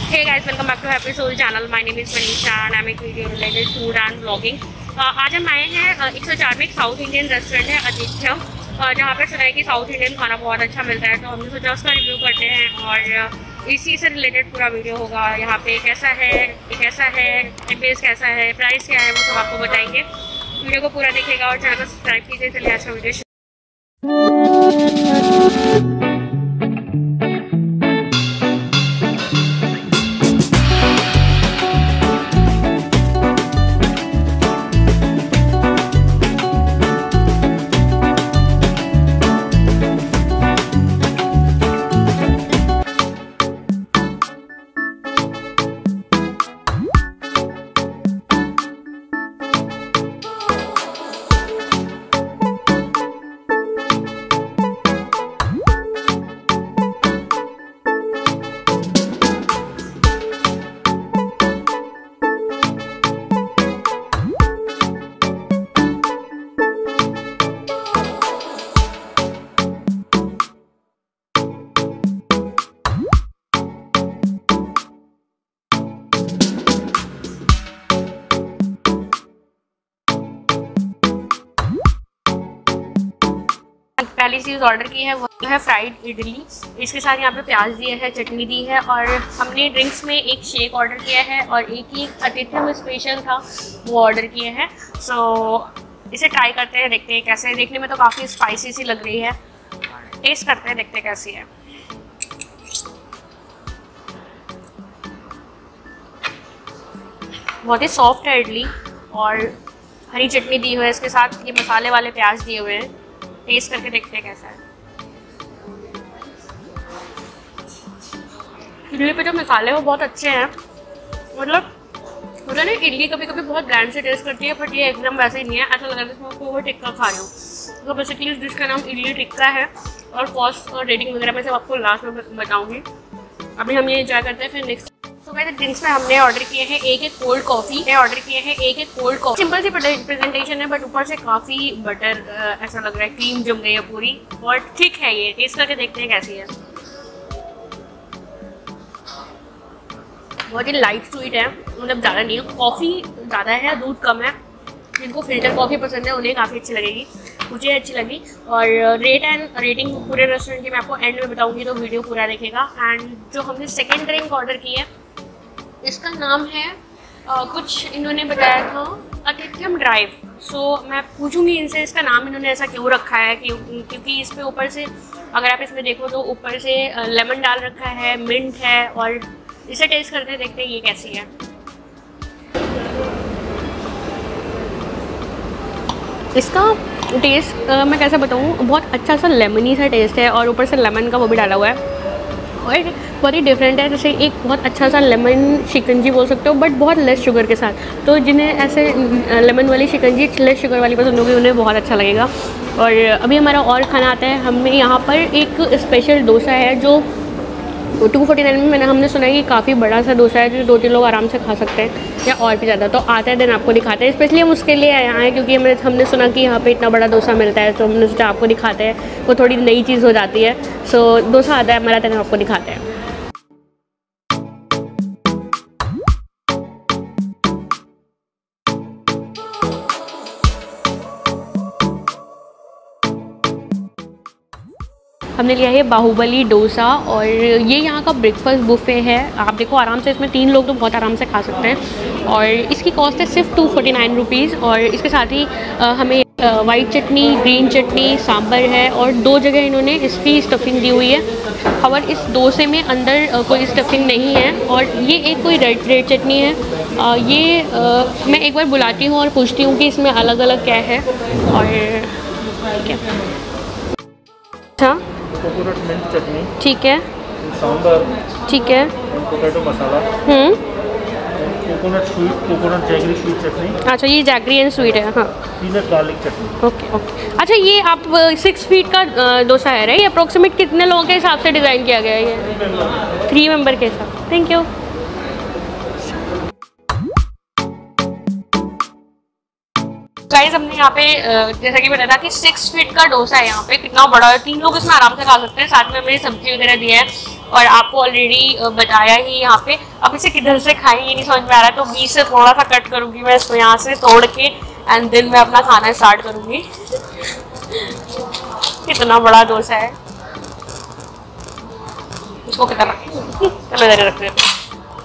Hey guys, welcome back to Happy Soul channel. My name is Manisha and I'm a video related food and vlogging. आज हम आए हैं 104 में एक south Indian restaurant है आदित्य, जहाँ पर सुना है कि साउथ इंडियन खाना बहुत अच्छा मिलता है, तो हमने सोचा उसका रिव्यू करते हैं और इसी से रिलेटेड पूरा वीडियो होगा। यहाँ पे कैसा है, एम्बियंस कैसा है, प्राइस क्या है, वो सब आपको बताएंगे। वीडियो को पूरा देखिएगा और चैनल को सब्सक्राइब कीजिए। चलिए आज का वीडियो पहली चीज़ ऑर्डर की है वो है फ्राइड इडली। इसके साथ यहाँ पे प्याज दिया है, चटनी दी है और हमने ड्रिंक्स में एक शेक ऑर्डर किया है और एक ही आदित्य में स्पेशल था वो ऑर्डर किए हैं। सो इसे ट्राई करते हैं, देखते हैं कैसे है। देखने में तो काफ़ी स्पाइसी सी लग रही है, टेस्ट करते हैं, देखते हैं कैसी है। बहुत ही सॉफ्ट है इडली और हरी चटनी दी हुई है, इसके साथ ये मसाले वाले प्याज दिए हुए हैं। टेस्ट करके देखते हैं कैसा है। इडली पे जो मसाले वो बहुत अच्छे हैं, मतलब मुझे ना इडली कभी कभी बहुत ब्रांड से टेस्ट करती है, बट ये एकदम वैसे ही नहीं है। ऐसा लग रहा है कि मैं पोहा टिक्का खा रही हूँ। तो बेसिकली इस डिश का नाम इडली टिक्का है और कॉस्ट और रेटिंग वगैरह में सब आपको लास्ट में बताऊँगी। अभी हम ये एंजॉय करते हैं, फिर नेक्स्ट। तो वैसे ड्रिंक्स में हमने ऑर्डर किए हैं एक कोल्ड कॉफ़ी सिंपल सी प्रेजेंटेशन है, बट ऊपर से काफ़ी बटर ऐसा लग रहा है, क्रीम जम गई है पूरी और ठीक है। ये टेस्ट करके देखते हैं कैसी है। बहुत ही लाइट स्वीट है, मतलब ज़्यादा नहीं है, कॉफ़ी ज़्यादा है, दूध कम है। जिनको फिल्टर कॉफ़ी पसंद है उन्हें काफ़ी अच्छी लगेगी, मुझे अच्छी लगी। और रेटिंग पूरे रेस्टोरेंट की मैं आपको एंड में बताऊंगी, तो वीडियो पूरा देखेगा। एंड जो हमने सेकेंड ड्रिंक ऑर्डर की है इसका नाम है कुछ इन्होंने बताया था आदित्यम ड्राइव। सो मैं पूछूंगी इनसे इसका नाम इन्होंने ऐसा क्यों रखा है, क्योंकि इस पे ऊपर से अगर आप इसमें देखो तो ऊपर से लेमन डाल रखा है, मिंट है। और इसे टेस्ट करते देखते हैं ये कैसी है। इसका टेस्ट मैं कैसे बताऊँ, बहुत अच्छा सा लेमनी सा टेस्ट है और ऊपर से लेमन का वो भी डाला हुआ है और बहुत ही डिफरेंट है। जैसे एक बहुत अच्छा सा लेमन शिकंजी बोल सकते हो, बट बहुत लेस शुगर के साथ। तो जिन्हें ऐसे लेमन वाली शिकंजी लेस शुगर वाली पसंद होगी उन्हें बहुत अच्छा लगेगा। और अभी हमारा और खाना आता है। हमें यहाँ पर एक स्पेशल डोसा है जो 249 में हमने सुना है कि काफ़ी बड़ा सा डोसा है, जो 2-3 लोग आराम से खा सकते हैं या और भी ज़्यादा। तो आता है दिन आपको दिखाते हैं, स्पेशली हम उसके लिए यहाँ हैं क्योंकि हमने सुना कि यहाँ पे इतना बड़ा डोसा मिलता है, तो हमने सोचा आपको दिखाते हैं। वो थोड़ी नई चीज़ हो जाती है। सो डोसा आता है हमारा, दिन आपको दिखाते हैं। हमने लिया है बाहुबली डोसा और ये यहाँ का ब्रेकफास्ट बुफे है। आप देखो आराम से, इसमें 3 लोग तो बहुत आराम से खा सकते हैं और इसकी कॉस्ट है सिर्फ 249 रुपीज़। और इसके साथ ही हमें वाइट चटनी, ग्रीन चटनी, सांभर है और 2 जगह इन्होंने इसकी स्टफिंग दी हुई है। और इस डोसे में अंदर कोई स्टफिंग नहीं है। और ये एक कोई रेड चटनी है। ये मैं एक बार बुलाती हूँ और पूछती हूँ कि इसमें अलग अलग क्या है। और ठीक है, अच्छा कोकोनट मिंट चटनी, ठीक है, सांभर, ठीक है, potato masala, coconut jaggery sweet chutney. अच्छा, ये जैगरी एंड स्वीट है। हाँ, peanut garlic chutney. Okay okay. अच्छा, ये आप 6 फीट का डोसा है, ये अप्रोक्सीमेट कितने लोगों के हिसाब से डिज़ाइन किया गया है? ये 3 मेंबर के हिसाब। Thank you. गाइस हमने यहाँ पे जैसा कि बताया था कि 6 फीट का डोसा है। यहाँ पे कितना बड़ा है, 3 लोग इसमें आराम से खा सकते हैं। साथ में हमने सब्जी वगैरह दिया है और आपको ऑलरेडी बताया ही यहाँ पे। अब इसे किधर से खाएं ये नहीं समझ में आ रहा है, तो बीच से थोड़ा सा कट करूँगी मैं इसको यहाँ से तोड़ के, एंड देन मैं अपना खाना स्टार्ट करूँगी। कितना बड़ा डोसा है, इसको कितना चलो इधर रख देते हैं।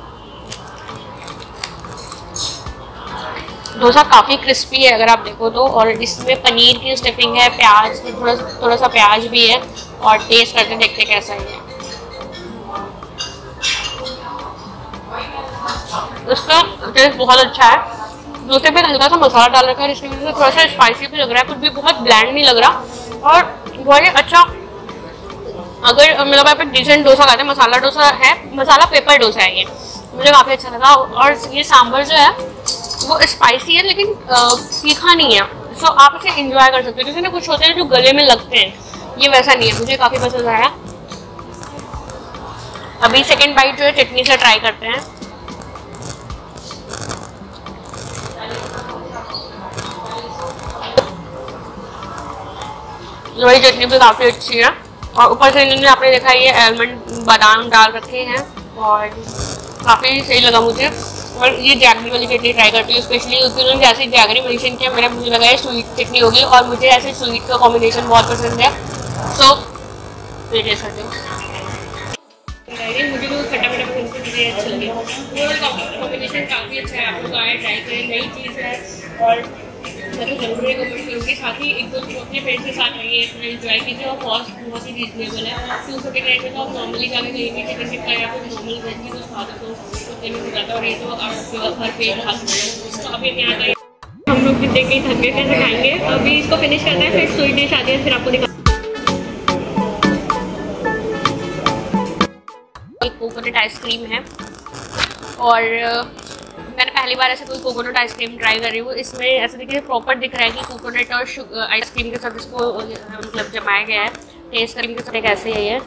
डोसा काफ़ी क्रिस्पी है अगर आप देखो तो, और इसमें पनीर की स्टफिंग है, प्याज थोड़ा सा प्याज भी है, और टेस्ट करके देखते कैसा है। इसका टेस्ट बहुत अच्छा है। डोसे पे हल्का सा मसाला डाल रखा है, इसकी वजह से थोड़ा सा स्पाइसी भी लग रहा है, कुछ भी बहुत ब्लैंड नहीं लग रहा, और बहुत ही अच्छा। अगर मतलब आप एक डिसेंट डोसा खाते हैं, मसाला डोसा है, मसाला पेपर डोसा है ये, मुझे काफ़ी अच्छा लगा। और ये सांभर जो है वो स्पाइसी है लेकिन तीखा नहीं है, सो आप इसे इंजॉय कर सकते हो। जैसे ना कुछ होते हैं जो गले में लगते हैं, ये वैसा नहीं है, मुझे काफ़ी पसंद आया। अभी सेकंड बाइट जो है चटनी से ट्राई करते हैं। वही चटनी भी काफ़ी अच्छी है, और ऊपर से इन्होंने आपने देखा ये आलमंड बादाम डाल रखे हैं, और काफ़ी सही लगा मुझे। और ये जैगरी वाली चटनी ट्राई करती हूँ स्पेशली, उसकी उन्होंने जैसे जैगरी मेंशन किया, मुझे लगा है स्वीट चटनी होगी, और मुझे ऐसे स्वीट का कॉम्बिनेशन बहुत पसंद है, सो ये टेस्ट करती हूँ। मुझे तो खट्टा मीठा पसंद है, मुझे अच्छा लगे, कॉम्बिनेशन काफ़ी अच्छा है। आप लोग आए ट्राई करें, नई चीज़ है, और मैं तो जरूर रिकमेंड करूँगी। साथ ही एक दो अपने फ्रेंड्स के साथ रहिए, एंजॉय कीजिए, और कॉस्ट बहुत ही रीजनेबल है। 200 के रेट में तो आप नॉर्मली जाके कहीं भी चिकन टिक्का या फिर नॉर्मल वेज भी कुछ खा सकते हो, तो हो जाता है, और ये तो आप घर पे खा सकते हो। तो अभी यहाँ का हम लोग भी देख के थक गए, कैसे खाएंगे, अभी इसको फिनिश करते हैं, फिर स्वीट डिश आती है, फिर आपको दिखा। एक कोकोनट आइसक्रीम है, और मैंने पहली बार ऐसे कोई कोकोनट आइसक्रीम ट्राई कर रही हूँ। इसमें ऐसे देखिए प्रॉपर दिख रहा है कि कोकोनट और आइसक्रीम के साथ इसको मतलब जमाया गया है। टेस्ट क्रीम के साथ कैसे है ये,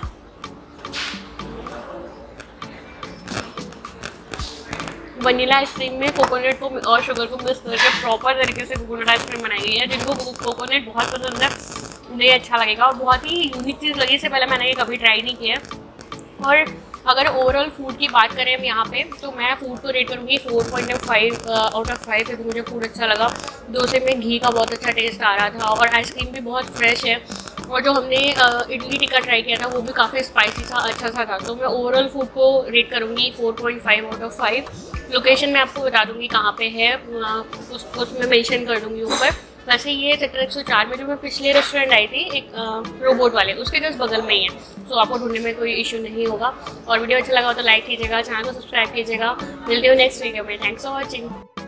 वनीला आइसक्रीम में कोकोनट को और शुगर को मिक्स करके प्रॉपर तरीके से कोकोनट आइसक्रीम बनाई गई है। जिनको कोकोनट बहुत पसंद है मुझे अच्छा लगेगा, और बहुत ही यूनिक चीज़ लगी, इससे पहले मैंने ये कभी ट्राई नहीं किया। और अगर ओवरऑल फूड की बात करें हम यहाँ पे, तो मैं फूड को रेट करूँगी 4.5 आउट ऑफ 5, क्योंकि मुझे फूड अच्छा लगा। डोसे में घी का बहुत अच्छा टेस्ट आ रहा था, और आइसक्रीम भी बहुत फ्रेश है, और जो हमने इडली टिक्का ट्राई किया था वो भी काफ़ी स्पाइसी था, अच्छा सा था। तो मैं ओवरऑल फूड को रेट करूँगी 4.5 आउट ऑफ 5। लोकेशन मैं आपको बता दूँगी कहाँ पे है, उसमें मेंशन कर दूँगी ऊपर। वैसे ये सेक्टर 104 में जो मैं पिछले रेस्टोरेंट आई थी एक रोबोट वाले, उसके जस्ट बगल में ही है, तो आपको ढूंढने में कोई इशू नहीं होगा। और वीडियो अच्छा लगा हो तो लाइक कीजिएगा, चैनल को सब्सक्राइब कीजिएगा। मिलते हो नेक्स्ट वीडियो में। Thanks for watching.